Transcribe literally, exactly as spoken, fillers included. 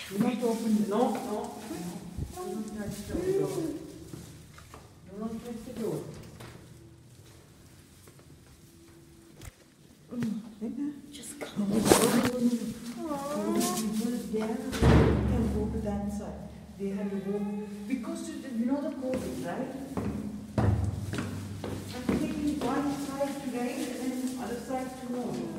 Do not open the no, no, no. Do not touch the door. Do not touch the door. Just come. People there can go to that side. They have to go because you know the COVID, right? I'm taking one side to right and then other side to no.